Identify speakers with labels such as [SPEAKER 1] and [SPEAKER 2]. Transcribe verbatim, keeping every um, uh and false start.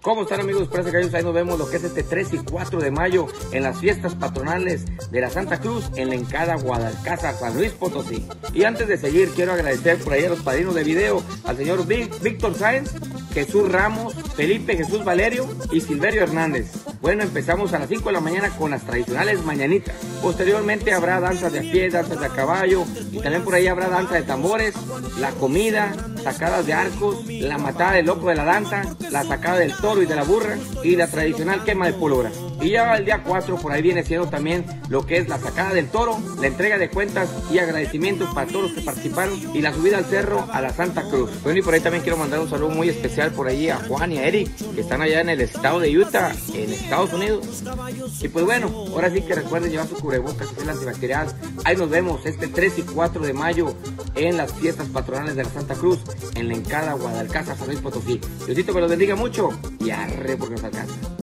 [SPEAKER 1] ¿Cómo están, amigos? Parece que ahí nos vemos lo que es este tres y cuatro de mayo en las fiestas patronales de la Santa Cruz en la Encada Guadalcázar, San Luis Potosí. Y antes de seguir, quiero agradecer por ahí a los padrinos de video, al señor Víctor Sáenz, Jesús Ramos, Felipe Jesús Valerio y Silverio Hernández. Bueno, empezamos a las cinco de la mañana con las tradicionales mañanitas. Posteriormente habrá danzas de a pie, danzas de a caballo y también por ahí habrá danza de tambores, la comida, sacadas de arcos, la matada del loco de la danza, la sacada del toro y de la burra y la tradicional quema de pólvora. Y ya el día cuatro por ahí viene siendo también lo que es la sacada del toro, la entrega de cuentas y agradecimientos para todos los que participaron y la subida al cerro a la Santa Cruz. Bueno, y por ahí también quiero mandar un saludo muy especial por ahí a Juan y a Eric, que están allá en el estado de Utah, en Estados Unidos. Y pues bueno, ahora sí que recuerden llevar su cubrebocas y gel antibacterial. Ahí nos vemos este tres y cuatro de mayo en las fiestas patronales de la Santa Cruz en la Encada Guadalcázar, San Luis Potosí. Diosito que los bendiga mucho y arre porque nos alcanza.